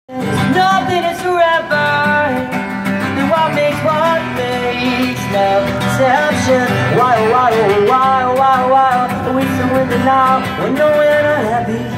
Nothing is forever. Then what makes no exception? Why, are we so in the now when no, we're not happy?